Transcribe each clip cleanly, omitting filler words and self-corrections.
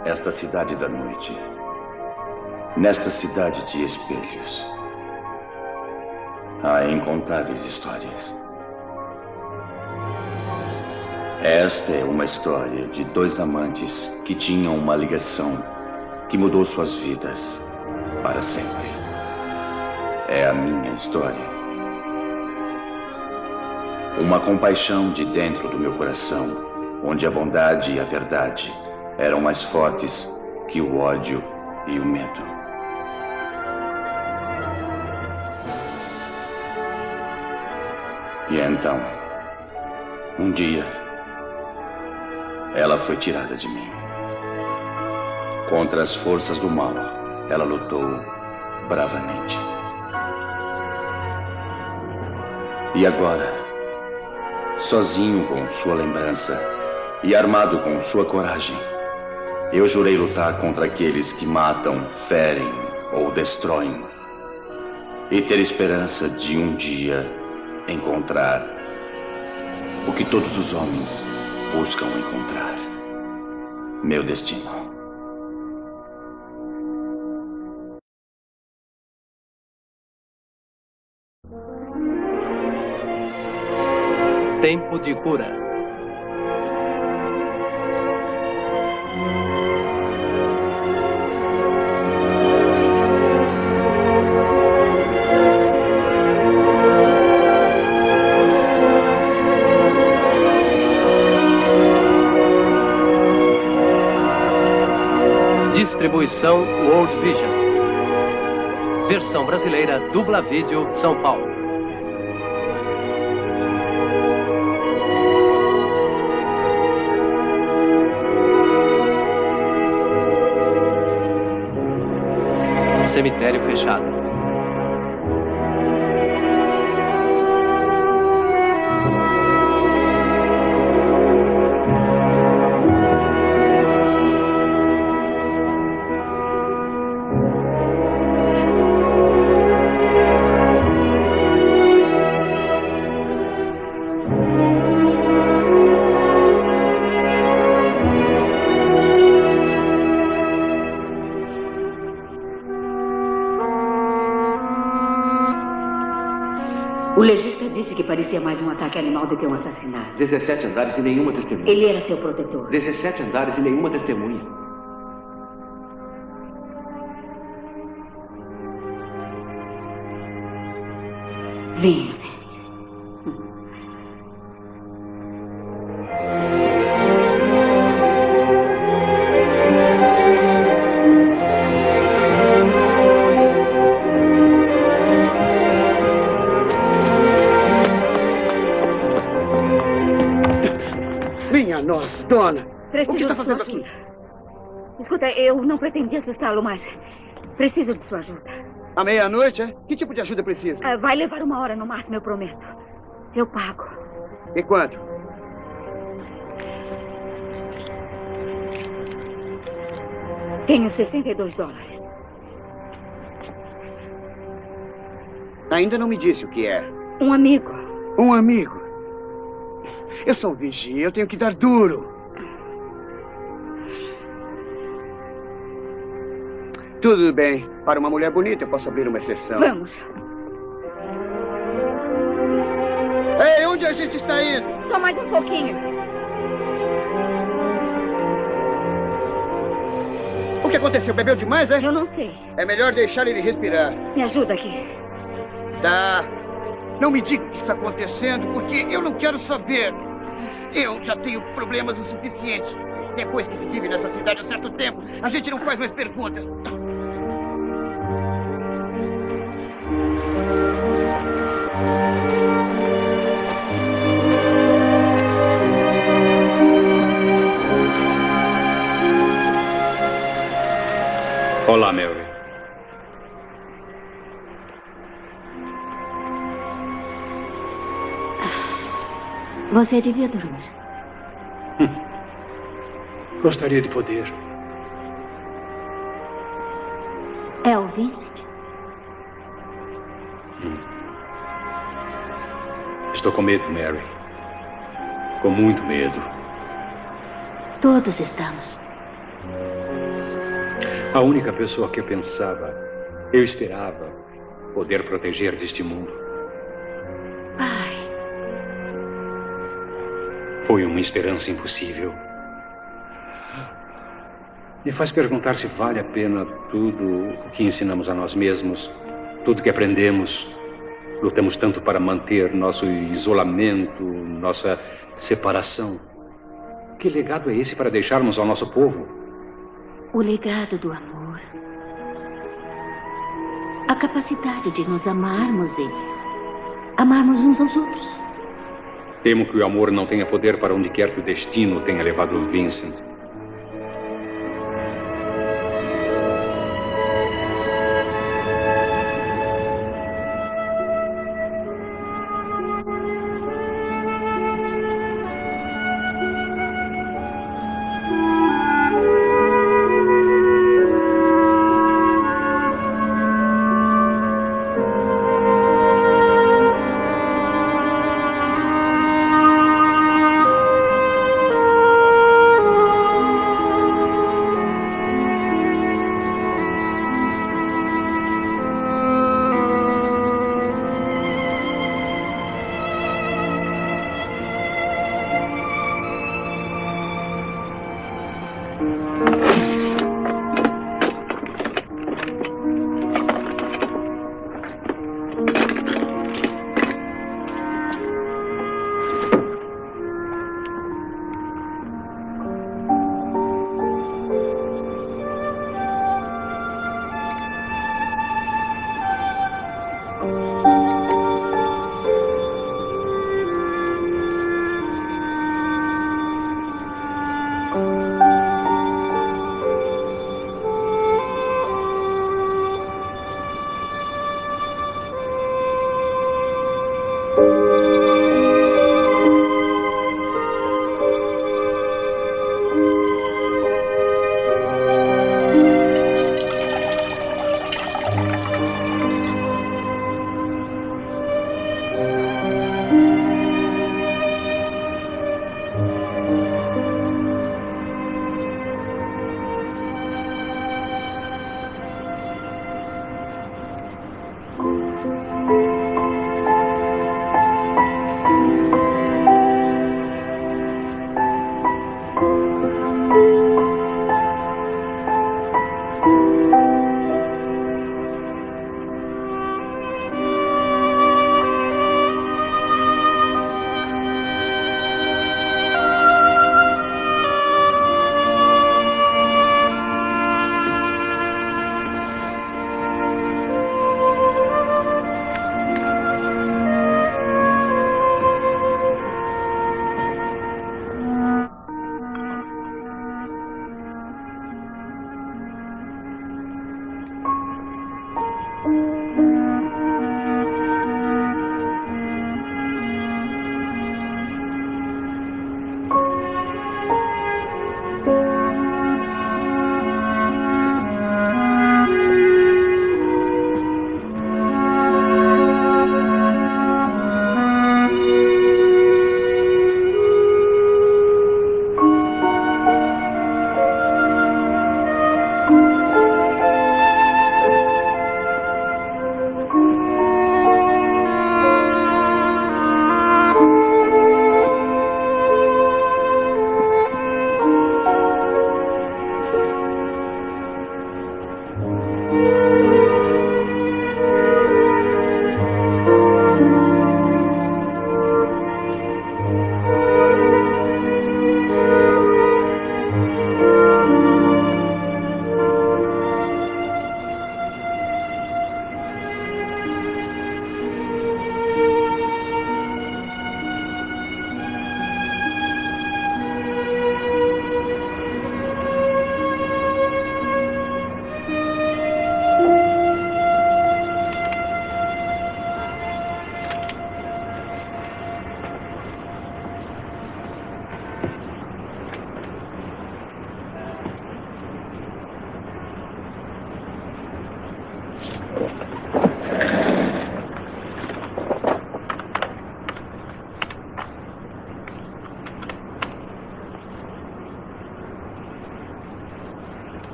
esta cidade da noite, nesta cidade de espelhos, há incontáveis histórias. Esta é uma história de dois amantes que tinham uma ligação que mudou suas vidas para sempre. É a minha história. Uma compaixão de dentro do meu coração, onde a bondade e a verdade eram mais fortes que o ódio e o medo. E então, um dia, ela foi tirada de mim. Contra as forças do mal, ela lutou bravamente. E agora, sozinho com sua lembrança e armado com sua coragem, eu jurei lutar contra aqueles que matam, ferem ou destroem e ter esperança de um dia encontrar o que todos os homens buscam encontrar: meu destino. Tempo de cura. Distribuição World Vision. Versão brasileira Dubla Vídeo São Paulo. Cemitério fechado. O legista disse que parecia mais um ataque animal do que um assassinato. 17 andares e nenhuma testemunha. Ele era seu protetor. 17 andares e nenhuma testemunha. Vincent. Nossa, dona, Preciso o que está de fazendo sua aqui? ajuda. Escuta, eu não pretendia assustá-lo, mas preciso de sua ajuda. À meia-noite, é? Que tipo de ajuda precisa? Vai levar 1 hora no máximo, eu prometo. Eu pago. E quanto? Tenho $62. Ainda não me disse o que é. Um amigo. Um amigo? Eu sou um vigia, eu tenho que dar duro. Tudo bem. Para uma mulher bonita, eu posso abrir uma exceção. Vamos. Ei, onde a gente está indo? Só mais um pouquinho. O que aconteceu? Bebeu demais, é? Eu não sei. É melhor deixar ele respirar. Me ajuda aqui. Tá. Não me diga o que está acontecendo, porque eu não quero saber. Eu já tenho problemas o suficiente. Depois que se vive nessa cidade há certo tempo, a gente não faz mais perguntas. Olá, Mary. Você devia dormir. Gostaria de poder. É o Vincent? Estou com medo, Mary. Com muito medo. Todos estamos. A única pessoa que eu pensava, eu esperava poder proteger deste mundo. Pai. Foi uma esperança impossível. Me faz perguntar se vale a pena tudo o que ensinamos a nós mesmos, tudo que aprendemos. Lutamos tanto para manter nosso isolamento, nossa separação. Que legado é esse para deixarmos ao nosso povo? O legado do amor. A capacidade de nos amarmos e amarmos uns aos outros. Temo que o amor não tenha poder para onde quer que o destino tenha levado o Vincent.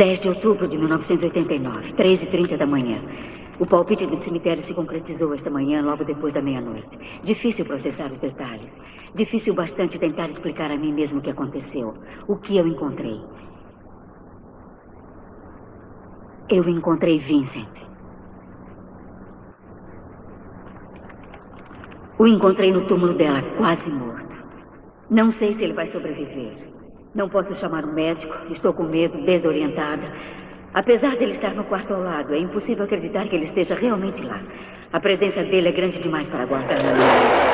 10 de outubro de 1989, 3h30 da manhã. O palpite do cemitério se concretizou esta manhã, logo depois da meia-noite. Difícil processar os detalhes. Difícil bastante tentar explicar a mim mesmo o que aconteceu. O que eu encontrei. Eu encontrei Vincent. O encontrei no túmulo dela, quase morto. Não sei se ele vai sobreviver. Não posso chamar um médico. Estou com medo, desorientada. Apesar dele estar no quarto ao lado, é impossível acreditar que ele esteja realmente lá. A presença dele é grande demais para aguardar na minha.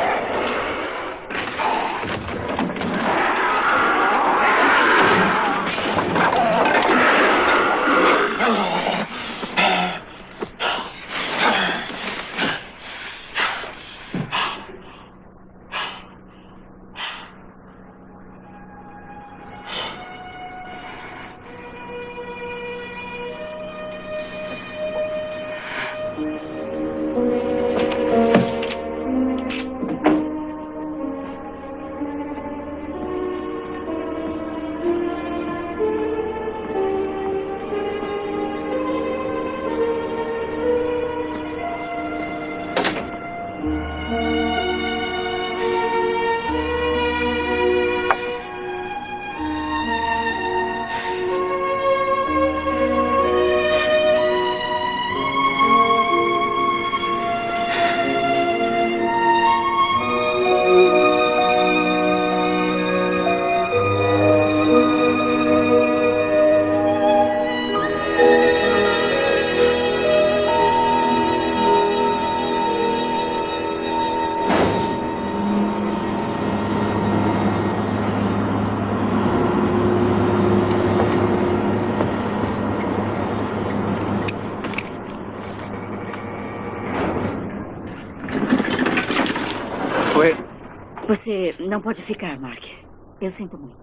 Você não pode ficar, Mark. Eu sinto muito.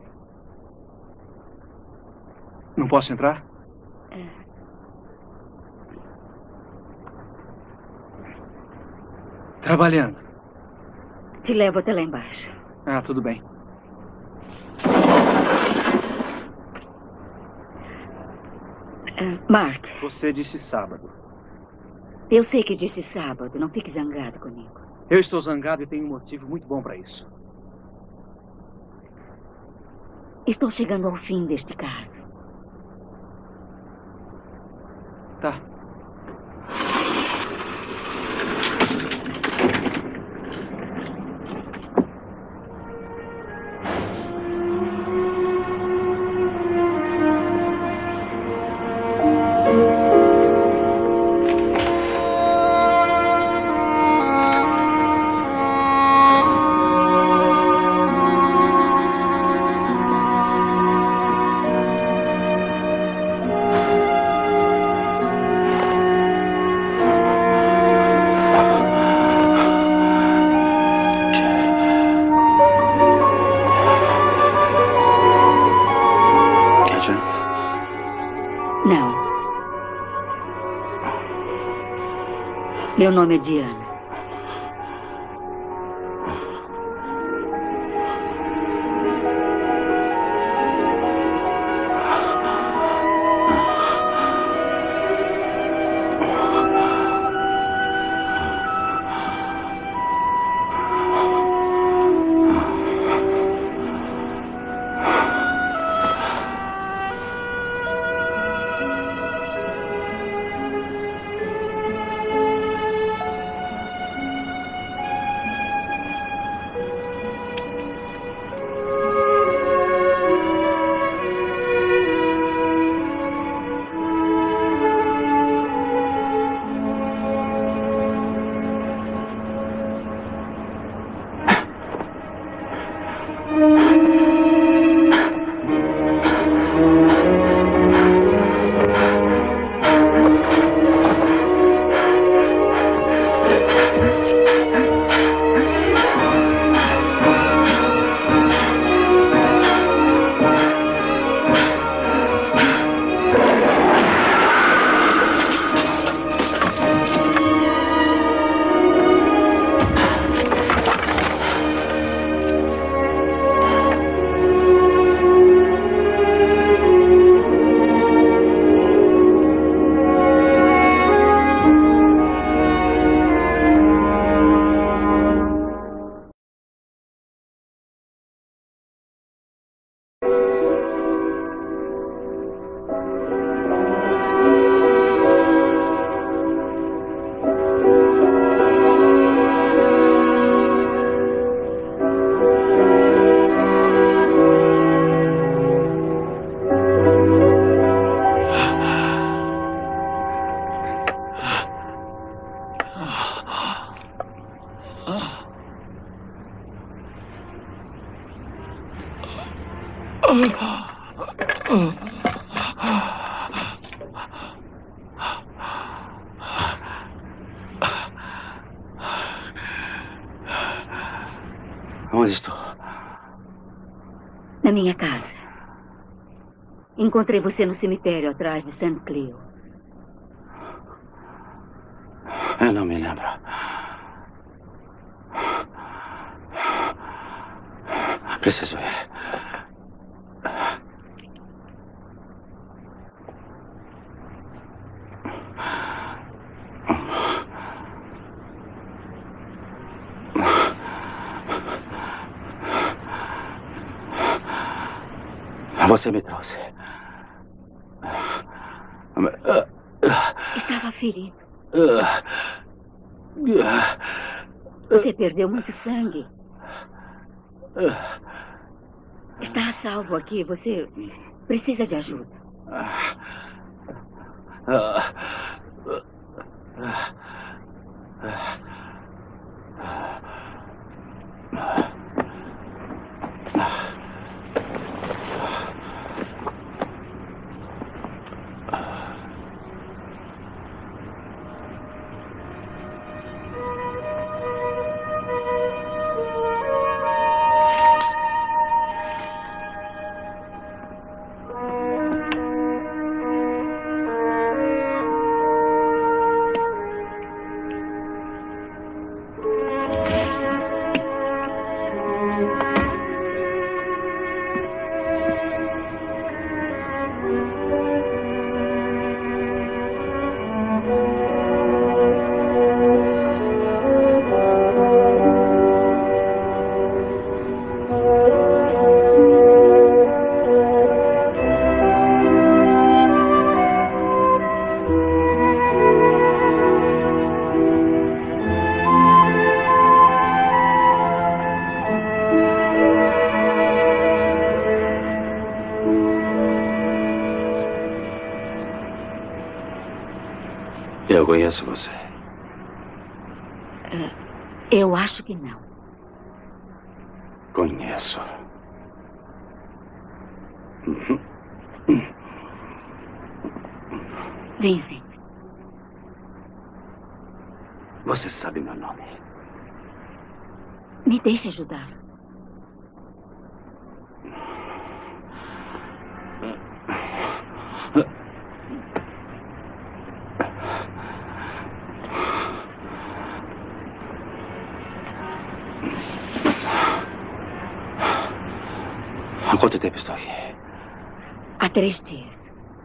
Não posso entrar? Trabalhando. Te levo até lá embaixo. Ah, tudo bem. Mark. Você disse sábado. Eu sei que disse sábado. Não fique zangado comigo. Eu estou zangado e tenho um motivo muito bom para isso. Estou chegando ao fim deste caso. Tá. Meu nome é Diana. Onde estou? Na minha casa. Encontrei você no cemitério atrás de St. Cleo. Eu não me lembro. Preciso ir. Você me trouxe. Estava ferido. Você perdeu muito sangue. Está a salvo aqui. Você precisa de ajuda. Eu conheço você. Eu acho que não. Conheço. Vincent. Você sabe meu nome. Me deixe ajudar. Há quanto tempo estou aqui? Há 3 dias.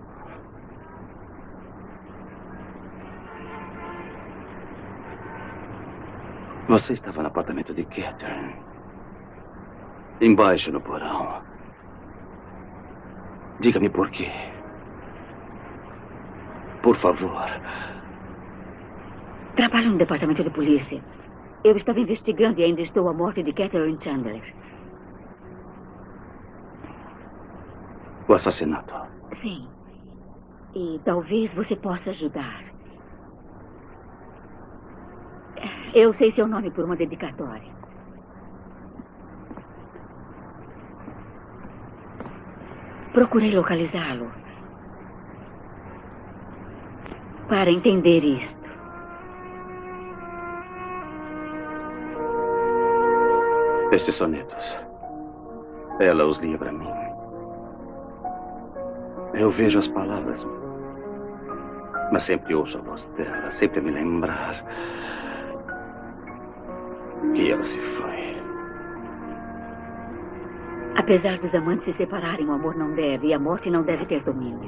Você estava no apartamento de Catherine. Embaixo no porão. Diga-me por quê. Por favor. Trabalho no departamento de polícia. Eu estava investigando e ainda estou a morte de Catherine Chandler. O assassinato. Sim. E talvez você possa ajudar. Eu sei seu nome por uma dedicatória. Procurei localizá-lo para entender isto. Estes sonetos. Ela os lia para mim. Eu vejo as palavras, mas sempre ouço a voz dela, sempre a me lembrar que ela se foi. Apesar dos amantes se separarem, o amor não deve, e a morte não deve ter domínio.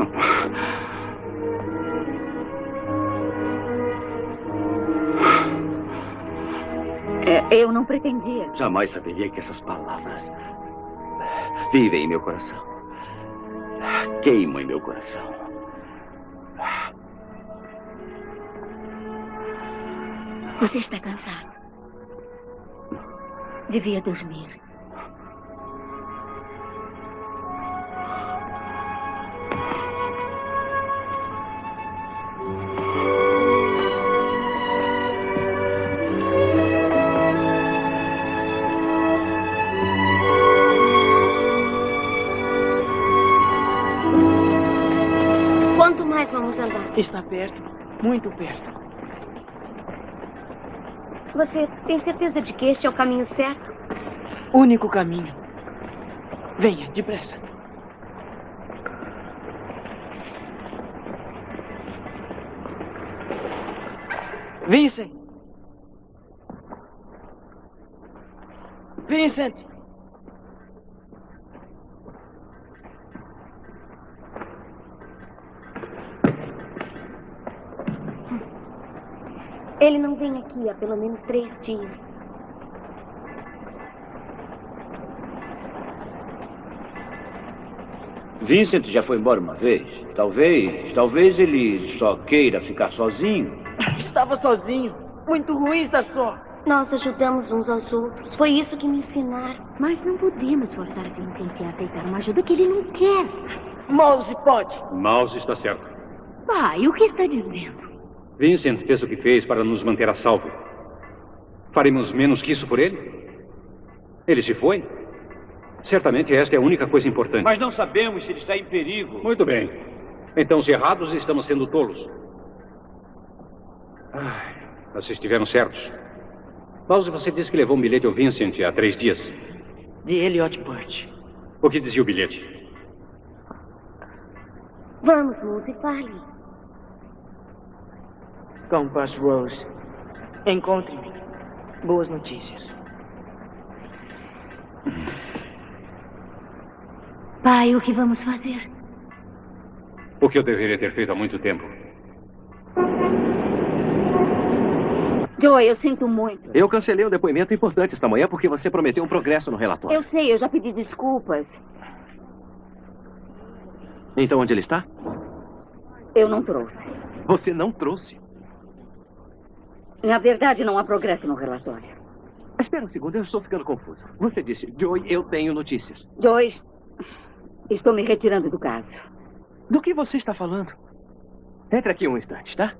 Eu não pretendia. Jamais saberia que essas palavras vivem em meu coração. Queimam em meu coração. Você está cansado. Devia dormir. Está perto. Muito perto. Você tem certeza de que este é o caminho certo? Único caminho. Venha, depressa. Vincent! Vincent! Ele não vem aqui há pelo menos 3 dias. Vincent já foi embora uma vez. Talvez ele só queira ficar sozinho. Estava sozinho. Muito ruim estar só. Nós ajudamos uns aos outros. Foi isso que me ensinaram. Mas não podemos forçar Vincent a aceitar uma ajuda que ele não quer. Mouse pode. Mouse está certo. Pai, o que está dizendo? Vincent fez o que fez para nos manter a salvo. Faremos menos que isso por ele? Ele se foi? Certamente esta é a única coisa importante. Mas não sabemos se ele está em perigo. Muito bem. Então, se errados, estamos sendo tolos. Vocês estiveram certos. Mouse, você disse que levou um bilhete ao Vincent há 3 dias. De Elliot Burt. O que dizia o bilhete? Vamos, Mouse, fale. Compass Rose. Encontre-me. Boas notícias. Pai, o que vamos fazer? O que eu deveria ter feito há muito tempo. Joey, eu sinto muito. Eu cancelei um depoimento importante esta manhã porque você prometeu um progresso no relatório. Eu sei, eu já pedi desculpas. Então onde ele está? Eu não trouxe. Você não trouxe? Na verdade, não há progresso no relatório. Espera um segundo, eu estou ficando confuso. Você disse, Joey, eu tenho notícias. Joey, estou me retirando do caso. Do que você está falando? Entre aqui um instante, tá?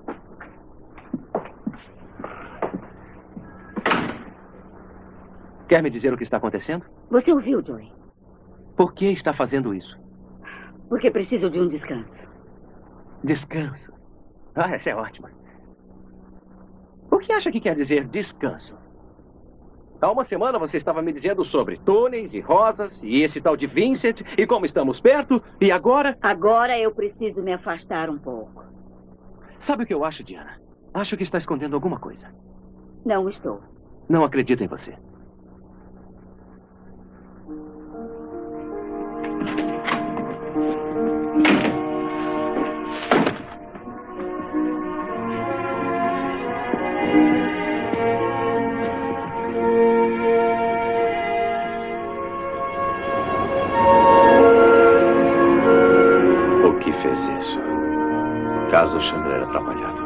Quer me dizer o que está acontecendo? Você ouviu, Joey? Por que está fazendo isso? Porque preciso de um descanso. Descanso? Ah, essa é ótima. O que acha que quer dizer descanso? Há uma semana você estava me dizendo sobre túneis e rosas e esse tal de Vincent e como estamos perto e agora... Agora eu preciso me afastar um pouco. Sabe o que eu acho, Diana? Acho que está escondendo alguma coisa. Não estou. Não acredito em você. Caso Chandler atrapalhado.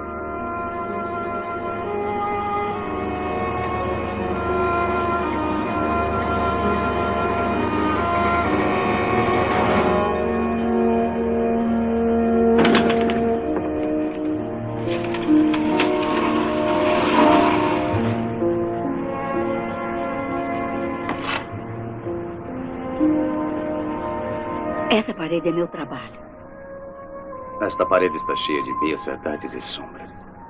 Essa parede é meu trabalho. Esta parede está cheia de meias verdades e sombras.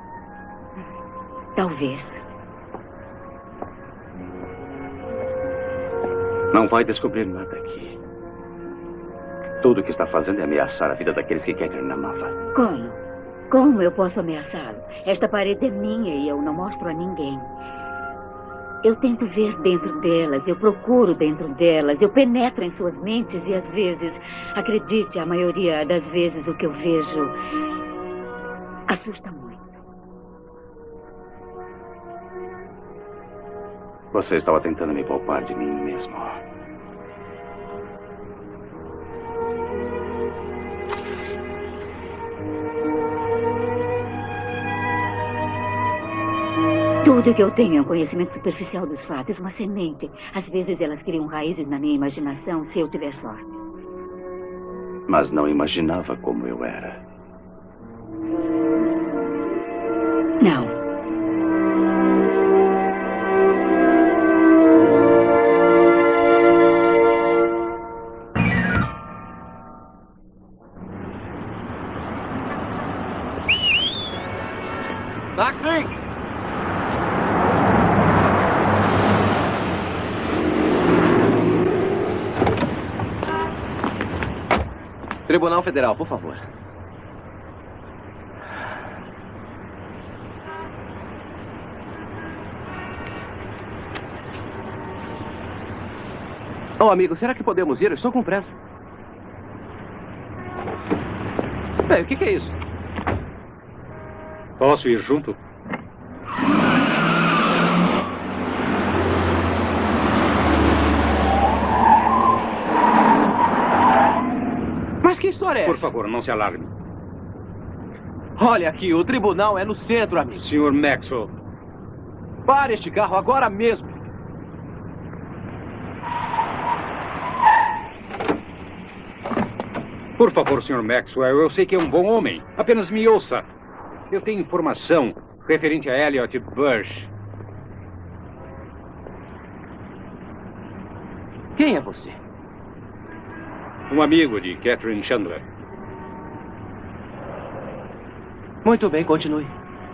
Talvez. Não vai descobrir nada aqui. Tudo o que está fazendo é ameaçar a vida daqueles que querem na Mava. Como? Como eu posso ameaçá-los? Esta parede é minha e eu não mostro a ninguém. Eu tento ver dentro delas, eu procuro dentro delas, eu penetro em suas mentes e às vezes, acredite, a maioria das vezes o que eu vejo assusta muito. Você estava tentando me poupar de mim mesmo. Tudo que eu tenho é um conhecimento superficial dos fatos, uma semente. Às vezes elas criam raízes na minha imaginação, se eu tiver sorte. Mas não imaginava como eu era. Não. Tribunal Federal, por favor. Oh, amigo, será que podemos ir? Eu estou com pressa. Ei, o que é isso? Posso ir junto? Mas que história é essa? Por favor, não se alarme. Olha aqui, o tribunal é no centro, amigo. Sr. Maxwell. Pare este carro agora mesmo. Por favor, Sr. Maxwell, eu sei que é um bom homem. Apenas me ouça. Eu tenho informação referente a Elliot Bush. Quem é você? Um amigo de Catherine Chandler. Muito bem, continue.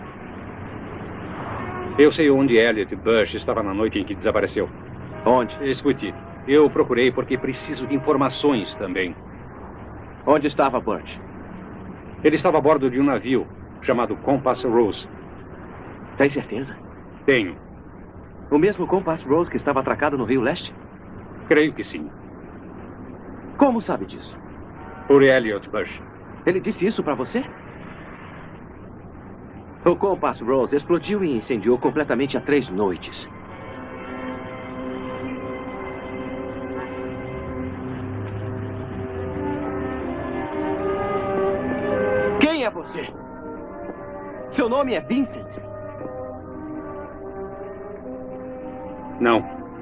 Eu sei onde Elliot Bush estava na noite em que desapareceu. Onde? Escute, eu procurei porque preciso de informações também. Onde estava Burt? Ele estava a bordo de um navio chamado Compass Rose. Tem certeza? Tenho. O mesmo Compass Rose que estava atracado no Rio Leste? Creio que sim. Como sabe disso? Por Elliot Bush. Ele disse isso para você? O Compass Rose explodiu e incendiou completamente há 3 noites. Quem é você? Seu nome é Vincent? Não.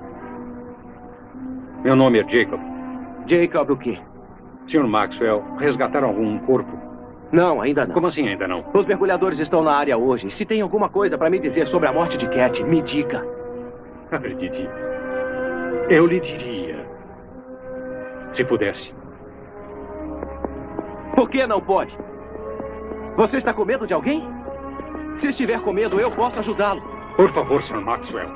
Meu nome é Jacob. Jacob o quê? Sr. Maxwell, resgataram algum corpo? Não, ainda não. Como assim ainda não? Os mergulhadores estão na área hoje. Se tem alguma coisa para me dizer sobre a morte de Cat, me diga. Didi, eu lhe diria. Se pudesse. Por que não pode? Você está com medo de alguém? Se estiver com medo, eu posso ajudá-lo. Por favor, Sr. Maxwell.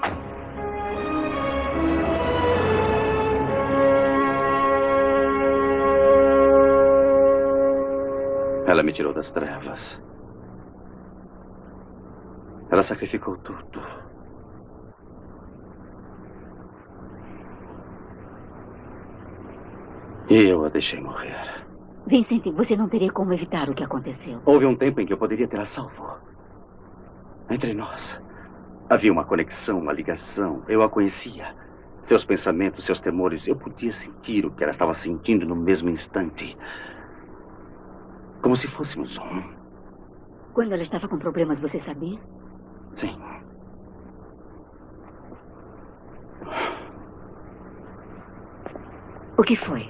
Ela me tirou das trevas. Ela sacrificou tudo. E eu a deixei morrer. Vincent, você não teria como evitar o que aconteceu. Houve um tempo em que eu poderia ter a salvo. Entre nós. Havia uma conexão, uma ligação. Eu a conhecia. Seus pensamentos, seus temores. Eu podia sentir o que ela estava sentindo no mesmo instante. Como se fôssemos um. Quando ela estava com problemas, você sabia? Sim. O que foi?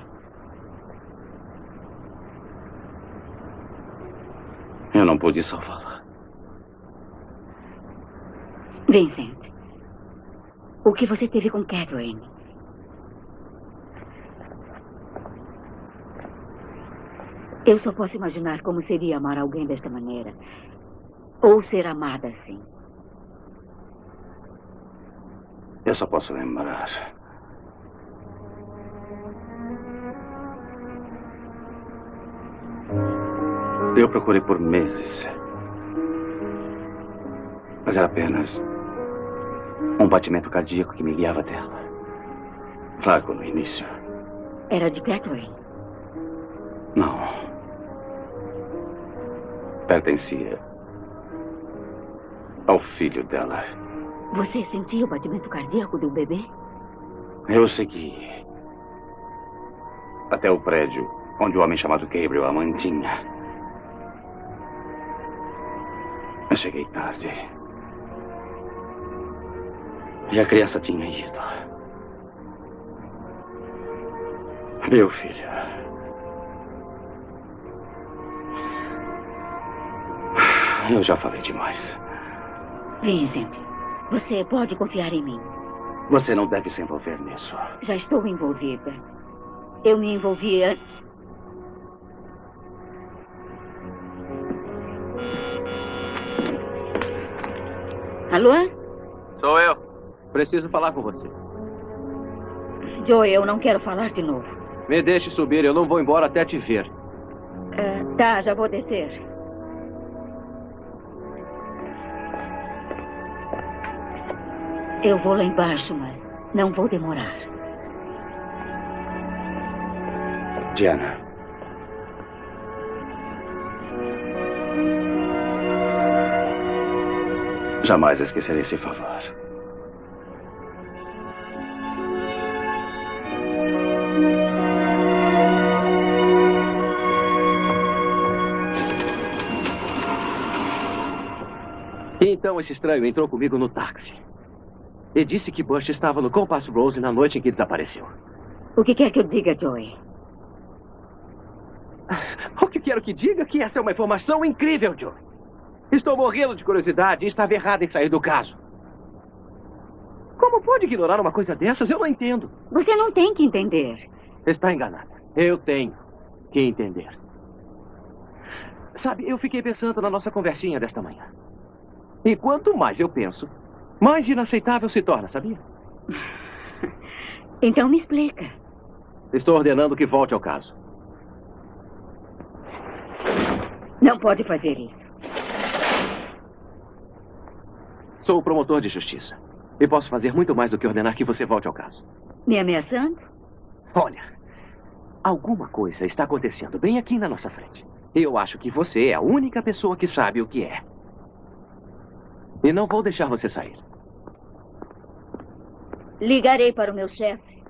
Eu não pude salvá-la. Vincent, o que você teve com Catherine? Eu só posso imaginar como seria amar alguém desta maneira. Ou ser amada assim. Eu só posso lembrar. Eu procurei por meses. Mas era apenas um batimento cardíaco que me guiava dela. Fraco no início. Era de Catherine? Não. Pertencia ao filho dela. Você sentia o batimento cardíaco do bebê? Eu segui até o prédio onde o homem chamado Gabriel a mantinha. Eu cheguei tarde. E a criança tinha ido. Meu filho. Eu já falei demais. Vincent, você pode confiar em mim. Você não deve se envolver nisso. Já estou envolvida. Eu me envolvi antes. Alô? Sou eu. Preciso falar com você. Joe, eu não quero falar de novo. Me deixe subir, eu não vou embora até te ver. Tá, já vou descer. Eu vou lá embaixo, mas não vou demorar. Diana. Jamais esquecerei esse favor. Então esse estranho entrou comigo no táxi. E disse que Bush estava no Compass Rose na noite em que desapareceu. O que quer que eu diga, Joey? O que quero que diga que essa é uma informação incrível, Joey. Estou morrendo de curiosidade e estava errado em sair do caso. Como pode ignorar uma coisa dessas? Eu não entendo. Você não tem que entender. Está enganada. Eu tenho que entender. Sabe, eu fiquei pensando na nossa conversinha desta manhã. E quanto mais eu penso, mais inaceitável se torna, sabia? Então me explica. Estou ordenando que volte ao caso. Não pode fazer isso. Sou o promotor de justiça. E posso fazer muito mais do que ordenar que você volte ao caso. Me ameaçando? Olha, alguma coisa está acontecendo bem aqui na nossa frente. E eu acho que você é a única pessoa que sabe o que é. E não vou deixar você sair. Ligarei para o meu chefe.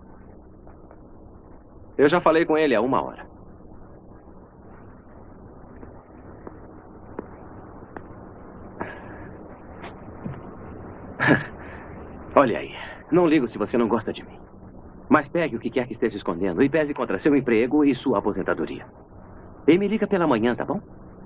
Eu já falei com ele há 1 hora. Olha aí, não ligo se você não gosta de mim. Mas pegue o que quer que esteja escondendo e pese contra seu emprego e sua aposentadoria. E me liga pela manhã, tá bom?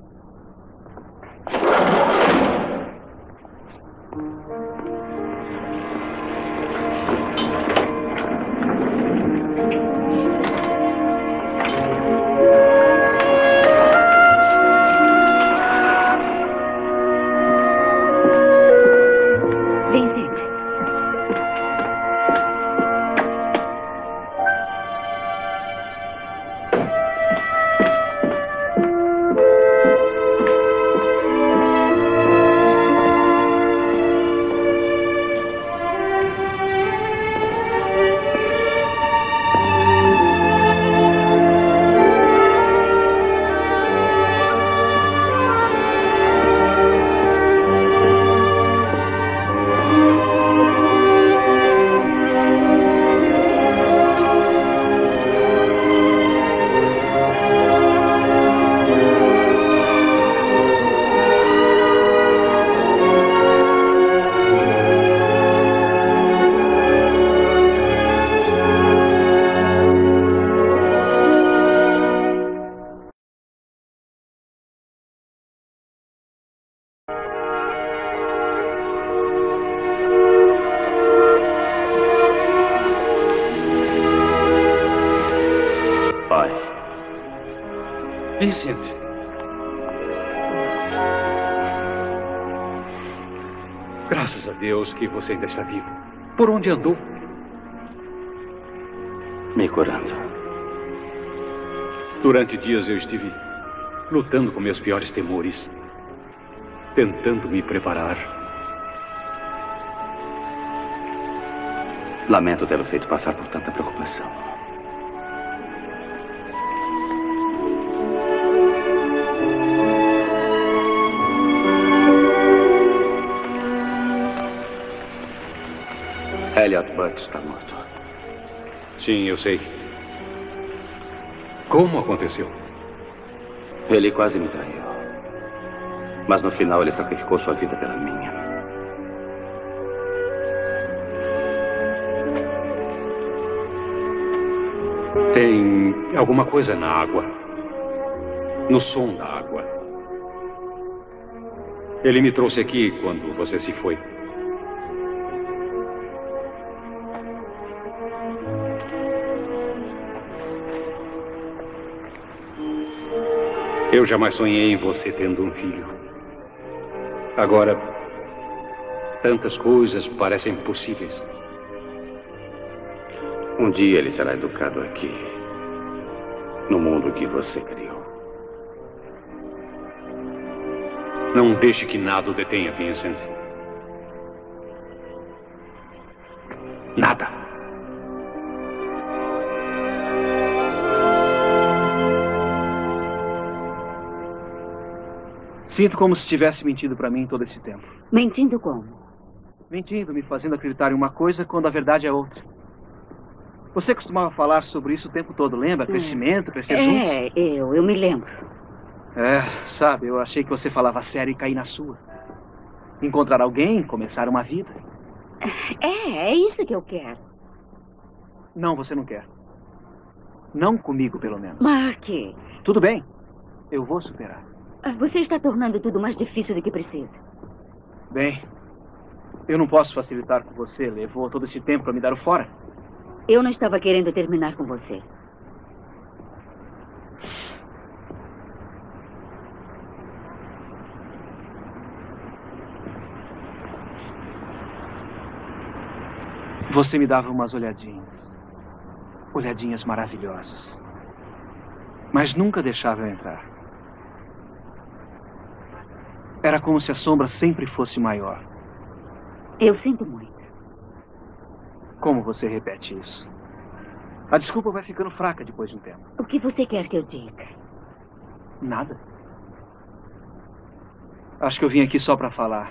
Vincent. Graças a Deus que você ainda está vivo. Por onde andou? Me curando. Durante dias eu estive lutando com meus piores temores, tentando me preparar. Lamento tê-lo feito passar por tanta preocupação. Elliot Butt está morto. Sim, eu sei. Como aconteceu? Ele quase me traiu. Mas no final ele sacrificou sua vida pela minha. Tem alguma coisa na água. No som da água. Ele me trouxe aqui quando você se foi. Eu jamais sonhei em você tendo um filho. Agora, tantas coisas parecem possíveis. Um dia ele será educado aqui, no mundo que você criou. Não deixe que nada o detenha, Vincent. Nada. Sinto como se tivesse mentido para mim todo esse tempo. Mentindo como? Mentindo, me fazendo acreditar em uma coisa quando a verdade é outra. Você costumava falar sobre isso o tempo todo, lembra? Crescimento, crescer juntos? Eu me lembro. Sabe, eu achei que você falava sério e caí na sua. Encontrar alguém, começar uma vida. É isso que eu quero. Não, você não quer. Não comigo, pelo menos. Mark. Tudo bem, eu vou superar. Você está tornando tudo mais difícil do que precisa. Bem, eu não posso facilitar com você. Levou todo esse tempo para me dar o fora. Eu não estava querendo terminar com você. Você me dava umas olhadinhas. Olhadinhas maravilhosas. Mas nunca deixava eu entrar. Era como se a sombra sempre fosse maior. Eu sinto muito. Como você repete isso? A desculpa vai ficando fraca depois de um tempo. O que você quer que eu diga? Nada. Acho que eu vim aqui só para falar.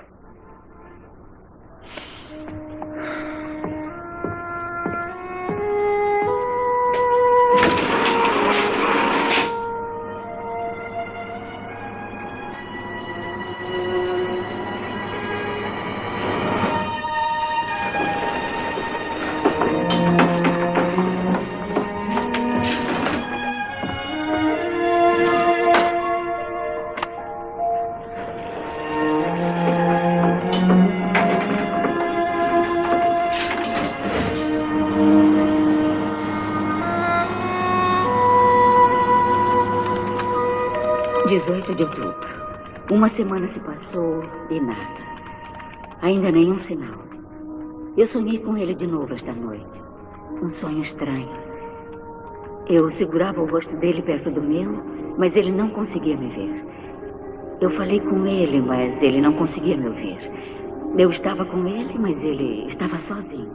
De outubro. Uma semana se passou e nada. Ainda nenhum sinal. Eu sonhei com ele de novo esta noite. Um sonho estranho. Eu segurava o rosto dele perto do meu, mas ele não conseguia me ver. Eu falei com ele, mas ele não conseguia me ouvir. Eu estava com ele, mas ele estava sozinho.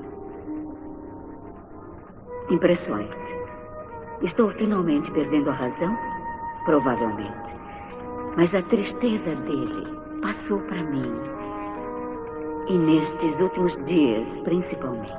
Impressões. Estou finalmente perdendo a razão? Provavelmente. Mas a tristeza dele passou para mim. E nestes últimos dias, principalmente.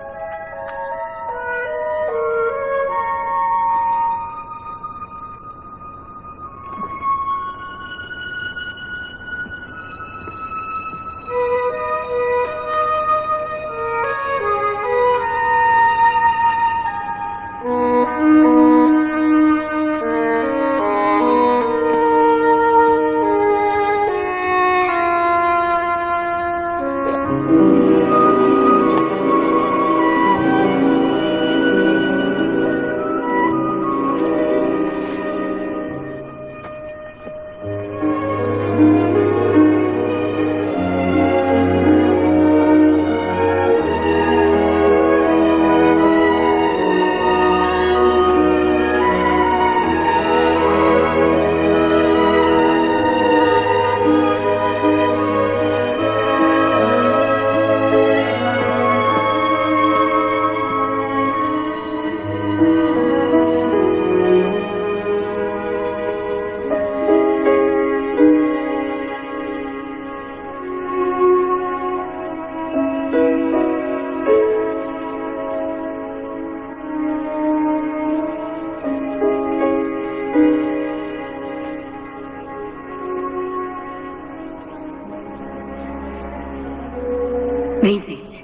Vincent.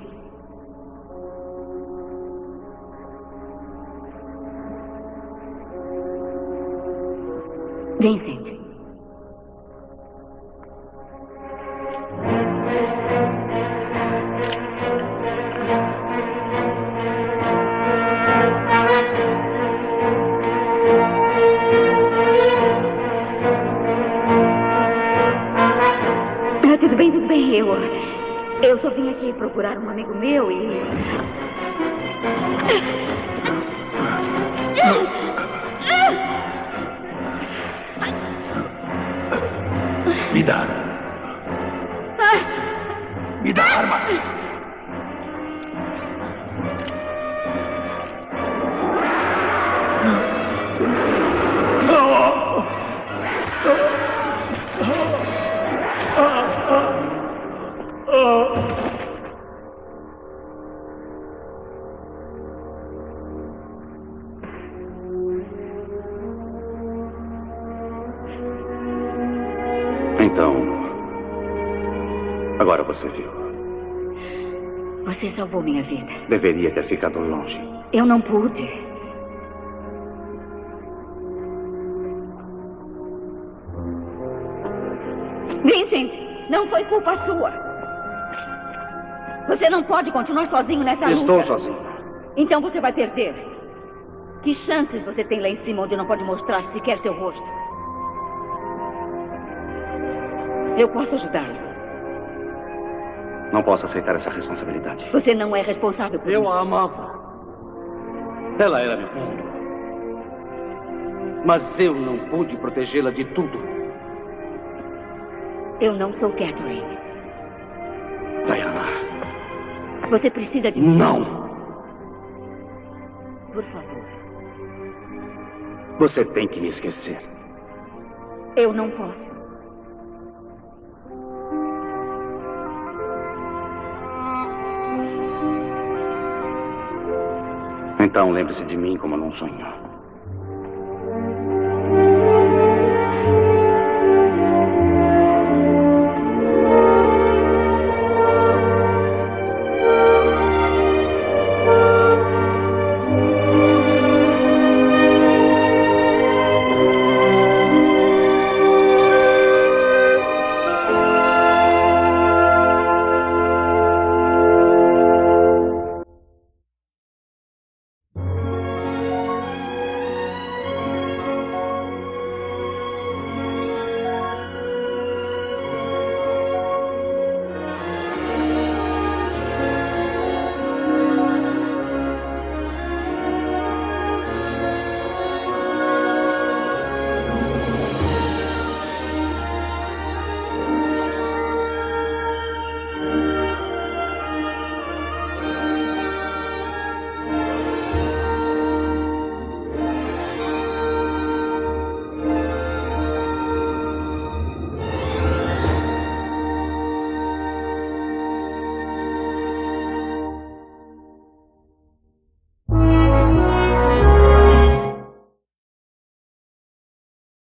Vincent. Tudo bem, tudo bem. Eu só vim aqui procurar um amigo meu e... Me dá. Então, agora você viu. Você salvou minha vida. Deveria ter ficado longe. Eu não pude. Vincent, não foi culpa sua. Você não pode continuar sozinho nessa luta. Estou sozinho. Então você vai perder. Que chances você tem lá em cima onde não pode mostrar sequer seu rosto? Eu posso ajudá-lo. Não posso aceitar essa responsabilidade. Você não é responsável por isso. Eu a amava. Ela era meu mundo. Mas eu não pude protegê-la de tudo. Eu não sou Catherine. Diana. Você precisa de... Não! Por favor. Você tem que me esquecer. Eu não posso. Então lembre-se de mim como num sonho.